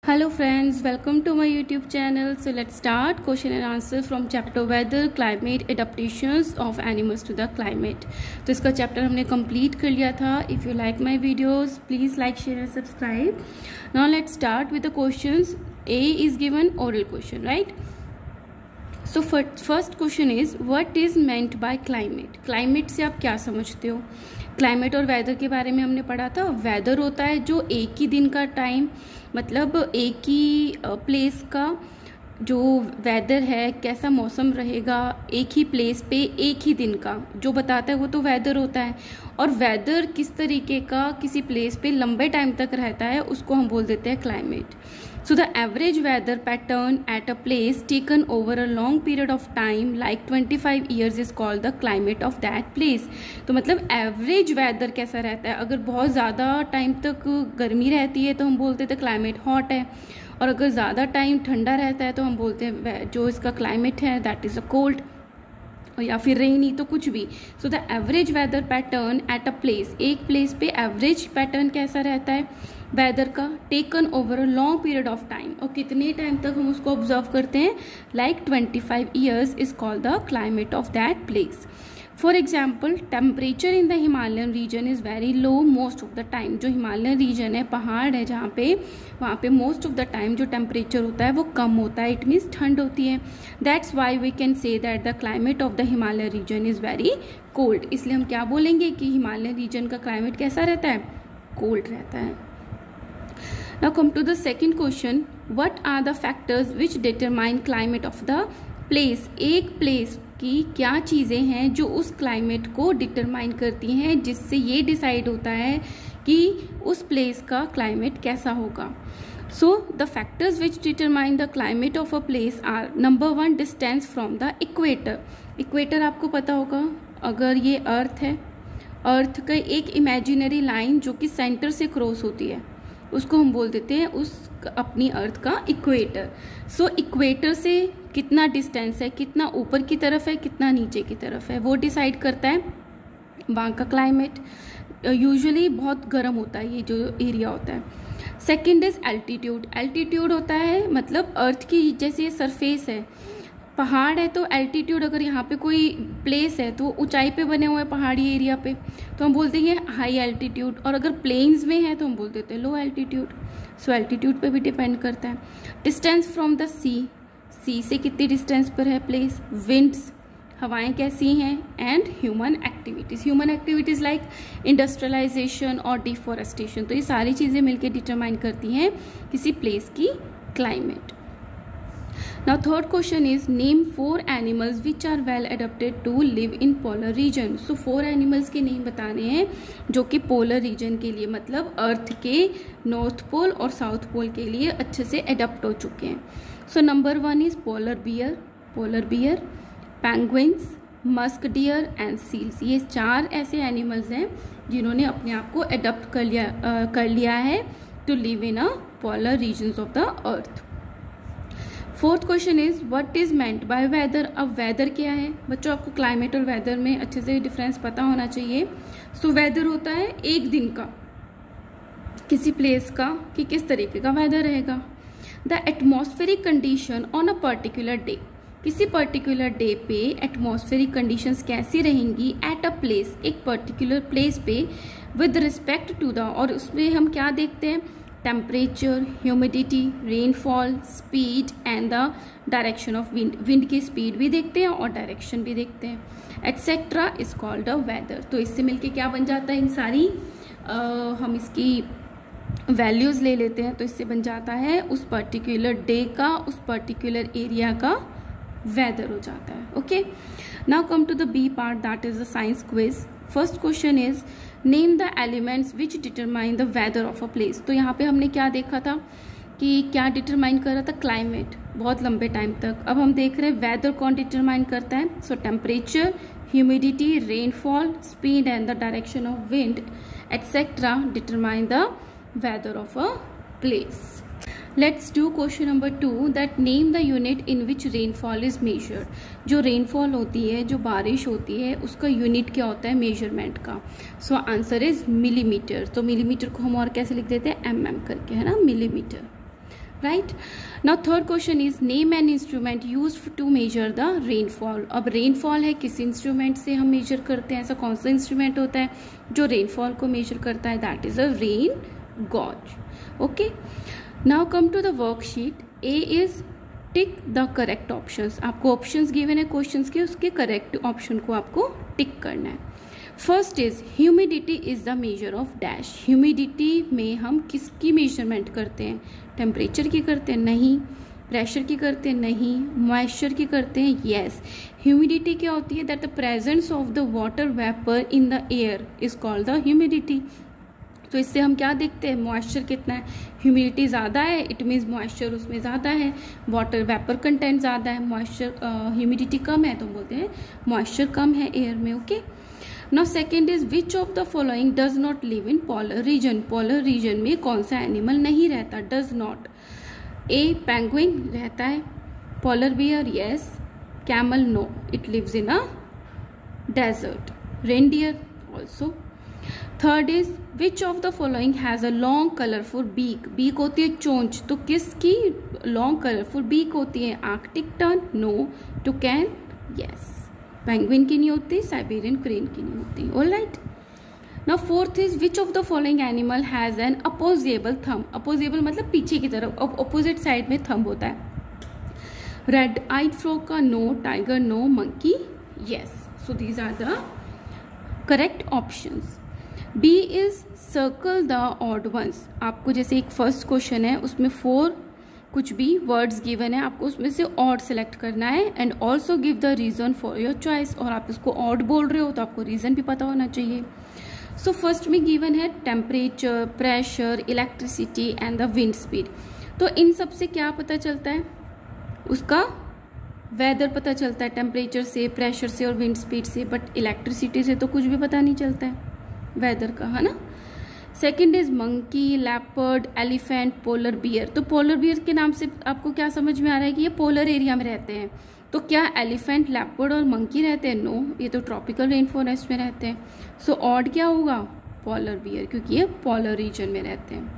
Hello friends, welcome to my YouTube channel. So let's start question and answer from chapter weather, climate, adaptations of animals to the climate. तो इसका chapter हमने complete कर लिया था. If you like my videos, please like, share and subscribe. Now let's start with the questions. A is given oral question, right? So first question is what is meant by climate? Climate से आप क्या समझते हो? Climate और weather के बारे में हमने पढ़ा था. वेदर होता है जो एक ही दिन का टाइम, मतलब एक ही प्लेस का जो वेदर है, कैसा मौसम रहेगा एक ही प्लेस पे एक ही दिन का जो बताता है वो तो वेदर होता है. और वेदर किस तरीके का किसी प्लेस पे लंबे टाइम तक रहता है उसको हम बोल देते हैं climate. So the average weather pattern at a place taken over a long period of time like 25 years is called the climate of that place. तो मतलब एवरेज वेदर कैसा रहता है, अगर बहुत ज़्यादा टाइम तक गर्मी रहती है तो हम बोलते हैं क्लाइमेट हॉट है, और अगर ज़्यादा टाइम ठंडा रहता है तो हम बोलते हैं जो इसका क्लाइमेट है दैट इज़ अ कोल्ड, या फिर रेनी, तो कुछ भी. So the average weather pattern at a place, एक प्लेस पे एवरेज पैटर्न कैसा रहता है वेदर का, taken over a long period of time, और कितने टाइम तक हम उसको ऑब्जर्व करते हैं, like 25 years is called the climate of that place. For example temperature in the Himalayan region is very low most of the time. जो Himalayan region है, पहाड़ है जहाँ पे, वहाँ पे मोस्ट ऑफ द टाइम जो टेम्परेचर होता है वो कम होता है. इट मीन्स ठंड होती है. That's why we can say that the climate of the Himalayan region is very cold. इसलिए हम क्या बोलेंगे कि हिमालयन रीजन का क्लाइमेट कैसा रहता है, कोल्ड रहता है. Now come to the second question. What are the factors which determine climate of the place? एक place की क्या चीज़ें हैं जो उस क्लाइमेट को डिटरमाइन करती हैं, जिससे ये डिसाइड होता है कि उस प्लेस का क्लाइमेट कैसा होगा. So the factors which determine the climate of a place are number 1 distance from the equator. Equator आपको पता होगा, अगर ये अर्थ है, अर्थ का एक इमेजिनरी लाइन जो कि सेंटर से क्रॉस होती है उसको हम बोल देते हैं उस अपनी अर्थ का इक्वेटर. सो इक्वेटर से कितना डिस्टेंस है, कितना ऊपर की तरफ है, कितना नीचे की तरफ है, वो डिसाइड करता है वहाँ का क्लाइमेट. यूजुअली बहुत गर्म होता है ये जो एरिया होता है. Second is altitude. एल्टीट्यूड होता है मतलब अर्थ की जैसे ये सरफेस है, पहाड़ है तो एल्टीट्यूड, अगर यहाँ पे कोई प्लेस है तो ऊंचाई पे बने हुए पहाड़ी एरिया पे तो हम बोलते हैं हाई एल्टीट्यूड, और अगर प्लेन्स में है तो हम बोल देते हैं लो एल्टीट्यूड. सो एल्टीट्यूड पे भी डिपेंड करता है. Distance from the sea, sea से कितनी डिस्टेंस पर है प्लेस. विंड्स, हवाएं कैसी हैं. And human activities. Human activities like industrialisation और डिफॉरेस्टेशन, तो ये सारी चीज़ें मिलकर डिटरमाइन करती हैं किसी प्लेस की climate. Now third question is name 4 animals which are well adapted to live in polar region. So 4 animals के नेम बताने हैं जो कि पोलर रीजन के लिए, मतलब अर्थ के नॉर्थ पोल और साउथ पोल के लिए अच्छे से अडेप्ट हो चुके हैं. So number 1 is polar bear, penguins, musk deer and seals. ये 4 ऐसे एनिमल्स हैं जिन्होंने अपने आप को अडेप्ट कर लिया है to live in a polar regions of the earth. Fourth question is what is meant by weather. अब वेदर क्या है बच्चों, आपको क्लाइमेट और वेदर में अच्छे से डिफरेंस पता होना चाहिए. सो वेदर होता है एक दिन का किसी प्लेस का कि किस तरीके का वेदर रहेगा. The atmospheric condition on a particular day, किसी पर्टिकुलर डे पे एटमॉस्फेरिक कंडीशंस कैसी रहेंगी एट अ प्लेस, एक पर्टिकुलर प्लेस पे विद रिस्पेक्ट टू द, और उसमें हम क्या देखते हैं, temperature, humidity, rainfall, speed and the direction of wind. Wind की स्पीड भी देखते हैं और डायरेक्शन भी देखते हैं, etcetera is called a weather. तो इससे मिलके क्या बन जाता है, इन सारी हम इसकी वैल्यूज़ ले लेते हैं तो इससे बन जाता है उस पर्टिकुलर डे का, उस पर्टिकुलर एरिया का वेदर हो जाता है. Okay, now come to the B part, that is the science quiz. First question is name the elements which determine the weather of a place. तो यहाँ पे हमने क्या देखा था कि क्या डिटरमाइन कर रहा था, क्लाइमेट, बहुत लंबे टाइम तक. अब हम देख रहे हैं वेदर कौन डिटरमाइन करता है. So temperature, humidity, rainfall, speed and the direction of wind etcetera determine the weather of a place. Let's do question number 2 that name the unit in which rainfall is measured. जो rainfall होती है, जो बारिश होती है, उसका unit क्या होता है मेजरमेंट का. So answer is millimetre. तो मिलीमीटर को हम और कैसे लिख देते हैं, mm करके, है ना, millimetre. Right. Now third question is name an instrument used to measure the rainfall. अब रेनफॉल है, किस इंस्ट्रूमेंट से हम मेजर करते हैं? ऐसा कौन सा इंस्ट्रूमेंट होता है जो रेनफॉल को मेजर करता है? That is a rain gauge. Okay, now come to the worksheet. A is tick the correct options. आपको ऑप्शंस गिवन है क्वेश्चंस के, उसके करेक्ट ऑप्शन को आपको टिक करना है। First is humidity is the measure of dash. Humidity में हम किसकी मेजरमेंट करते हैं? टेम्परेचर की करते हैं? नहीं। प्रेशर की करते हैं? नहीं। मॉइस्चर की करते हैं? यस। ह्यूमिडिटी क्या होती है? That the presence of the water vapour in the air is called the humidity. तो इससे हम क्या देखते हैं? मॉइस्चर कितना है? ह्यूमिडिटी ज़्यादा है, इट मीन्स मॉइस्चर उसमें ज़्यादा है, वाटर वेपर कंटेंट ज़्यादा है। मॉइस्चर ह्यूमिडिटी कम है तो बोलते हैं मॉइस्चर कम है एयर में। Okay, now second is which of the following does not live in polar region. Polar region में कौन सा एनिमल नहीं रहता? Does not. ए पेंगुइन रहता है। Polar bear yes. Camel no, it lives in a desert. Reindeer also. Third is which of the following has a long colourful beak. Beak होती है चोंच, तो किसकी लॉन्ग कलरफुल बीक होती है? Arctic tern no. Toucan yes. Penguin की नहीं होती, साइबेरियन क्रेन की नहीं होती। Alright, now fourth is which of the following animal has an opposable thumb. Opposable मतलब पीछे की तरफ, अपोजिट साइड में थंब होता है। रेड आइड फ्रॉग का no, tiger no, monkey yes. So these are the correct options. B is circle the odd ones. आपको जैसे एक फर्स्ट क्वेश्चन है उसमें 4 कुछ भी वर्ड्स गिवन है, आपको उसमें से ऑड सेलेक्ट करना है and also give the reason for your choice. और आप इसको ऑड बोल रहे हो तो आपको रीजन भी पता होना चाहिए। सो फर्स्ट में गिवन है temperature, pressure, electricity and the wind speed. तो इन सब से क्या पता चलता है? उसका वेदर पता चलता है टेम्परेचर से, प्रेशर से और विंड स्पीड से, बट इलेक्ट्रिसिटी से तो कुछ भी पता नहीं चलता है वेदर का, है ना। Second is monkey, leopard, elephant, polar bear. तो पोलर बियर के नाम से आपको क्या समझ में आ रहा है कि ये पोलर एरिया में रहते हैं। तो क्या एलिफेंट, लेपर्ड और मंकी रहते हैं? नो, ये तो ट्रॉपिकल रेन फॉरेस्ट में रहते हैं। सो ऑड क्या होगा? पोलर बियर, क्योंकि ये पोलर रीजन में रहते हैं।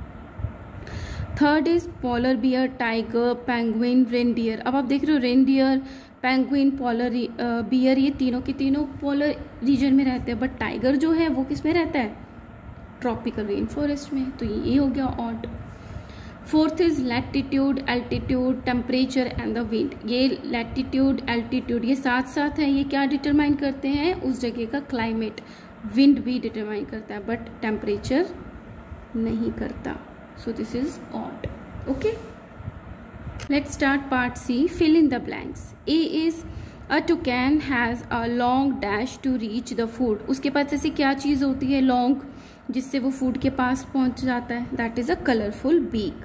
Third is polar bear, tiger, penguin, reindeer. अब आप देख रहे हो रेनडियर, पेंगुइन, पोलर बियर, ये तीनों के तीनों पोलर रीजन में रहते हैं, बट टाइगर जो है वो किस में रहता है? ट्रॉपिकल रेन फॉरेस्ट में। तो ये हो गया odd. Fourth is latitude, altitude, temperature and the wind. ये लैटिट्यूड, एल्टीट्यूड ये साथ साथ है, ये क्या डिटरमाइन करते हैं? उस जगह का क्लाइमेट। विंड भी डिटरमाइन करता है बट टेम्परेचर नहीं करता। So this is odd. Okay, let's start part C, fill in the blanks. A is a toucan has a long dash to reach the food. उसके पास ऐसी क्या चीज होती है लॉन्ग, जिससे वो फूड के पास पहुंच जाता है? That is a colourful beak.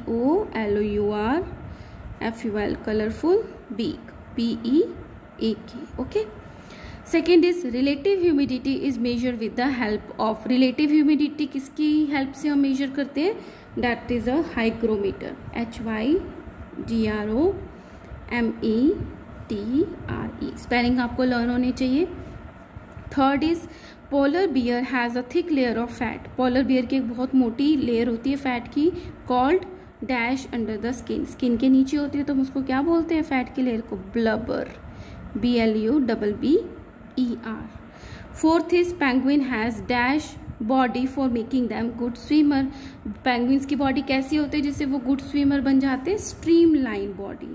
COLOURFUL, colourful beak, BEAK। Okay, second is relative humidity is measure with the help of. Relative humidity किसकी हेल्प से हम मेजर करते हैं? That is a hygrometer, HYGROMETRE। Spelling आपको लर्न होने चाहिए। Third is polar bear has a thick layer of fat. Polar bear की एक बहुत मोटी लेयर होती है फैट की, called dash under the skin. Skin के नीचे होती है तो हम उसको क्या बोलते हैं? फैट की लेयर को blubber, BLUBBER। Fourth is penguin has dash body for making them good swimmer. Penguins की बॉडी कैसी होती है जिससे वो गुड स्विमर बन जाते हैं? Streamline body,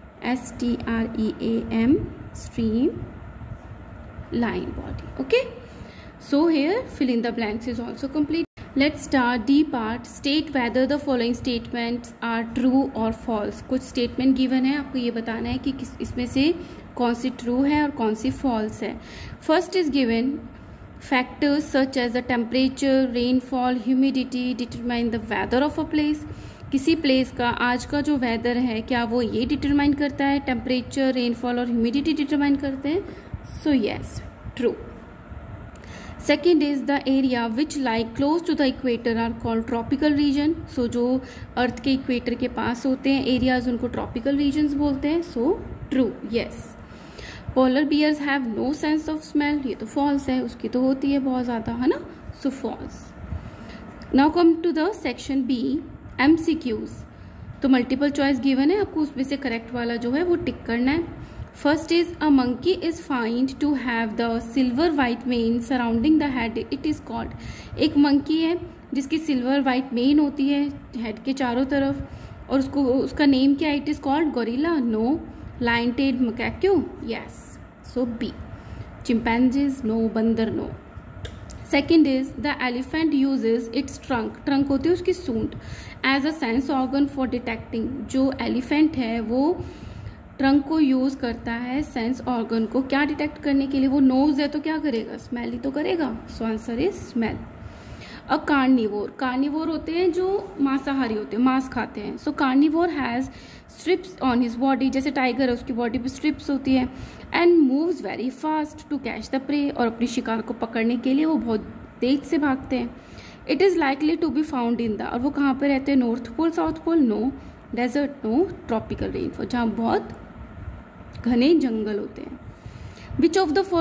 STREAM, stream line body. Okay, so here fill in the blanks is also complete. Let's start D part. State whether the following statements are true or false. कुछ statement given है, आपको ये बताना है कि इसमें से कौन सी true है और कौन सी false है. First is given factors such as the temperature, rainfall, humidity determine the weather of a place. किसी प्लेस का आज का जो वेदर है क्या वो ये डिटरमाइन करता है? टेम्परेचर, रेनफॉल और ह्यूमिडिटी डिटरमाइन करते हैं। So yes, true. Second is the area which lie close to the equator are called tropical region. So जो अर्थ के इक्वेटर के पास होते हैं एरियाज उनको ट्रॉपिकल रीजन्स बोलते हैं। So true, yes. Polar bears have no sense of smell. ये तो false है, उसकी तो होती है बहुत ज़्यादा, है ना? So false. Now come to the section B, MCQs. तो मल्टीपल चॉइस गिवन है, आपको उसमें से करेक्ट वाला जो है वो टिक करना है। First is a monkey is find to have the silver white mane surrounding the head, it is called. एक मंकी है जिसकी सिल्वर वाइट मेन होती है हेड के चारों तरफ, और उसका नेम क्या है? It is called gorilla, no. Lion tailed macaque, yes, so B. Chimpanzees, no. बंदर, no. Second is the elephant uses its trunk, trunk होती है उसकी सूंड, as a sense organ for detecting. जो एलिफेंट है वो ट्रंक को यूज करता है सेंस ऑर्गन को क्या डिटेक्ट करने के लिए? वो नोज है तो क्या करेगा? स्मेल ही तो करेगा, so answer is smell. A carnivore, carnivore होते हैं जो मांसाहारी होते हैं, मांस खाते हैं। So carnivore has strips on his body, जैसे टाइगर है उसकी बॉडी पे स्ट्रिप्स होती है, and moves very fast to catch the prey, और अपनी शिकार को पकड़ने के लिए वो बहुत तेज से भागते हैं। It is likely to be found in the, और वो कहाँ पे रहते हैं? North Pole, South Pole, no. Desert, no. Tropical rainfall, जहाँ बहुत घने जंगल होते हैं। Which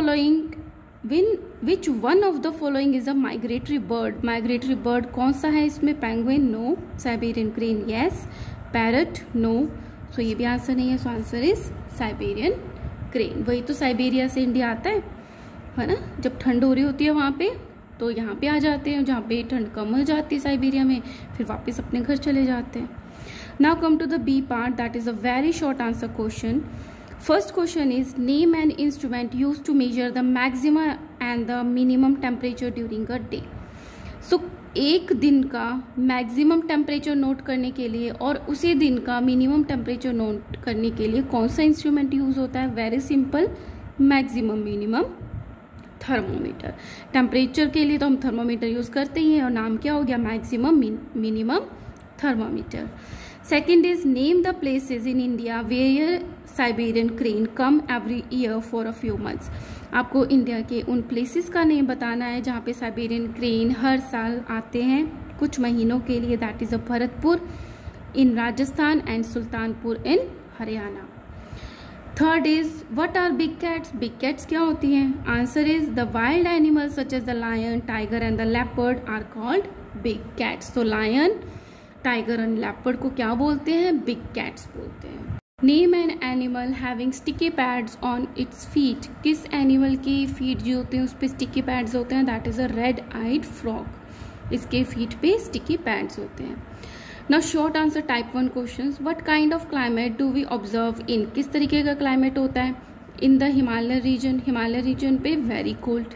one of the following is a migratory bird, migratory bird कौन सा है इसमें? Penguin, no. Siberian crane, yes. Parrot, no. So ये भी आंसर नहीं है, so answer is Siberian crane. वही तो साइबेरिया से इंडिया आता है ना, जब ठंड हो रही होती है वहाँ पे तो यहाँ पे आ जाते हैं, जहाँ पे ठंड कम हो जाती है साइबेरिया में, फिर वापस अपने घर चले जाते हैं। Now come to the B part, that is a very short answer question. First question is name an instrument used to measure the maximum and the minimum temperature during a day. So एक दिन का maximum temperature note करने के लिए और उसी दिन का मिनिमम टेम्परेचर नोट करने के लिए कौन सा इंस्ट्रूमेंट यूज होता है? Very simple, maximum minimum thermometer. Temperature के लिए तो हम थर्मोमीटर यूज करते ही हैं, और नाम क्या हो गया? Maximum minimum thermometer. Second is name the places in India where Siberian crane come every year for a few months. आपको इंडिया के उन प्लेसेस का नेम बताना है जहाँ पे साइबेरियन क्रेन हर साल आते हैं कुछ महीनों के लिए। That is a Bharatpur in Rajasthan and Sultanpur in Haryana. Third is what are big cats, big cats क्या होती हैं? Answer is the wild animals such as the lion, tiger and the leopard are called big cats. तो lion, tiger and leopard को क्या बोलते हैं? Big cats बोलते हैं। Name an animal having sticky pads on its feet, किस animal की feet जो होते हैं उस पर स्टिकी पैड्स होते हैं? That is a red eyed frog, इसके फीट पे स्टिकी पैड्स होते हैं। Now short answer type 1 questions, what kind of climate do we observe in, किस तरीके का क्लाइमेट होता है? In the Himalaya region, Himalaya region पे very cold.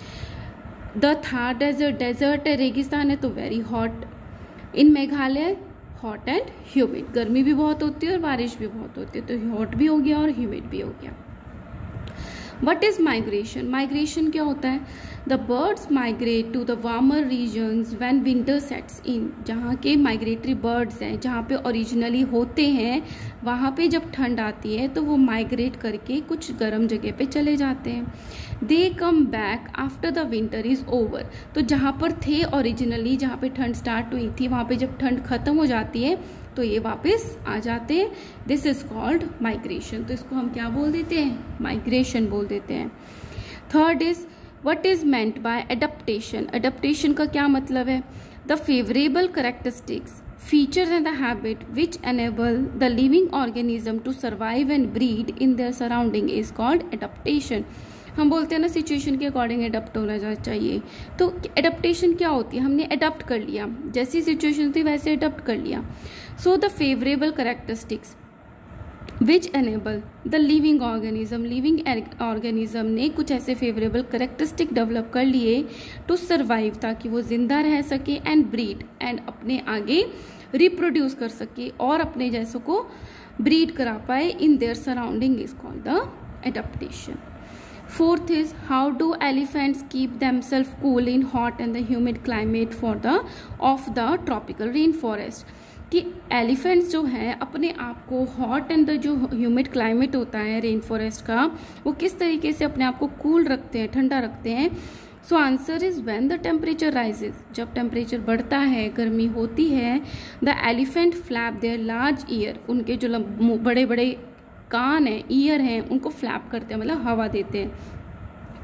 The Thar desert, desert है, रेगिस्तान है तो very hot. In Meghalaya hot and humid, गर्मी भी बहुत होती है और बारिश भी बहुत होती है, तो हॉट भी हो गया और ह्यूमिड भी हो गया। वट इज माइग्रेशन, माइग्रेशन क्या होता है? The birds migrate to the warmer regions when winter sets in, जहाँ के माइग्रेटरी बर्ड्स हैं जहाँ पे ओरिजिनली होते हैं वहाँ पे जब ठंड आती है तो वो माइग्रेट करके कुछ गर्म जगह पे चले जाते हैं। They come back after the winter is over, तो जहाँ पर थे ओरिजिनली, जहाँ पे ठंड स्टार्ट हुई थी वहाँ पे जब ठंड खत्म हो जाती है तो ये वापस आ जाते हैं। This is called migration. तो इसको हम क्या बोल देते हैं? माइग्रेशन बोल देते हैं। Third is what is meant by adaptation, adaptation का क्या मतलब है? The favourable characteristics features and the habit which enable the living organism to survive and breed in their surrounding is called adaptation। हम बोलते हैं ना सिचुएशन के according adapt होना चाहिए, तो एडप्टेशन क्या होती है? हमने एडप्ट कर लिया, जैसी सिचुएशन थी वैसे एडप्ट कर लिया। So the favourable characteristics which enable the living organism, living organism ने कुछ ऐसे फेवरेबल कैरेक्टरिस्टिक डेवलप कर लिए टू सर्वाइव, ताकि वो जिंदा रह सके, एंड ब्रीड, एंड अपने आगे रिप्रोड्यूस कर सके और अपने जैसों को ब्रीड करा पाए in their surrounding is called the adaptation. Fourth is how do elephants keep themselves cool in hot and the humid climate of the tropical rainforest? कि एलिफेंट्स जो है अपने आप को हॉट एंड द जो ह्यूमिड क्लाइमेट होता है rain forest का, वो किस तरीके से अपने आप को कूल रखते हैं, ठंडा रखते हैं? So answer is when the temperature rises, जब टेम्परेचर बढ़ता है, गर्मी होती है, the elephant flap their large ear, उनके जो बड़े बड़े कान हैं, ईयर हैं, उनको फ्लैप करते हैं, मतलब हवा देते हैं।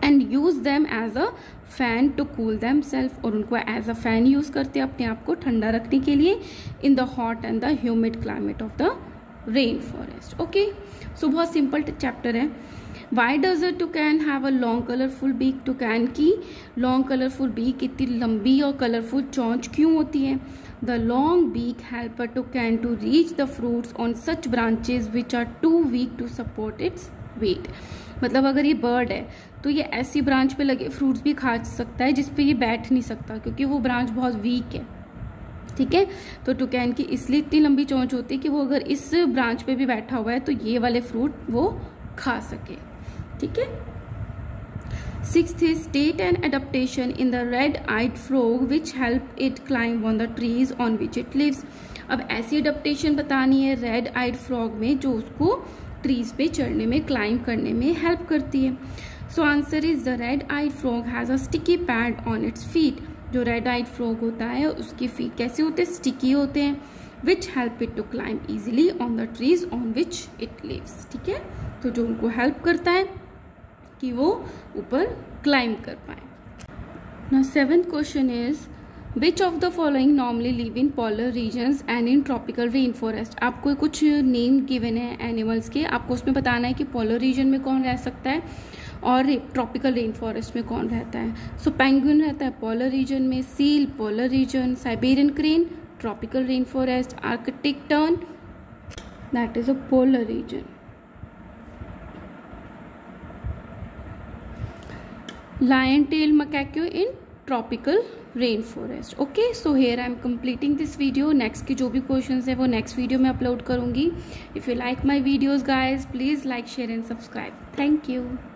And use them as a fan to cool them self, और उनको एज अ फैन यूज करते हैं अपने आप को ठंडा रखने के लिए in the hot and the humid climate of the rain forest. Okay, so बहुत सिंपल चैप्टर है। Why does a toucan have a long colourful beak? Toucan की लॉन्ग कलरफुल बीक, इतनी लंबी और कलरफुल चोंच क्यों होती है? The long beak help a toucan to reach the fruits on such branches which are too weak to support its weight. मतलब अगर ये बर्ड है तो ये ऐसी ब्रांच पे लगे फ्रूट्स भी खा सकता है जिसपे ये बैठ नहीं सकता, क्योंकि वो ब्रांच बहुत वीक है। ठीक है, तो टुकैन की इसलिए इतनी लंबी चोंच होती है कि वो अगर इस ब्रांच पे भी बैठा हुआ है तो ये वाले फ्रूट वो खा सके। ठीक है। 6th is state an adaptation in the red-eyed frog which help it climb on the trees on which it lives। अब ऐसी अडेप्टेशन बतानी है रेड आइड फ्रॉग में जो उसको ट्रीज पे चढ़ने में, क्लाइंब करने में हेल्प करती है। So answer is the red eyed frog has a sticky pad on its feet. जो रेड आइड फ्रॉग होता है उसकी फीट कैसे होते हैं? स्टिकी होते हैं। Which help it to climb easily on the trees on which it lives. ठीक है, तो जो उनको हेल्प करता है कि वो ऊपर क्लाइंब कर पाए। Now 7th question is which of the following normally live in polar regions and in tropical rain forest. आपको कुछ नेम गिवन है एनिमल्स के, आपको उसमें बताना है कि पोलर रीजन में कौन रह सकता है और ट्रॉपिकल रेन फॉरेस्ट में कौन रहता है। सो पेंगुइन रहता है पोलर रीजन में, seal polar region, Siberian crane tropical rain forest, arctic tern that is a polar region, lion tail macaque in tropical rainforest। Okay, so here I am completing this video। Next की जो भी questions है वो next video में upload करूंगी। If you like my videos guys, please like, share and subscribe. Thank you.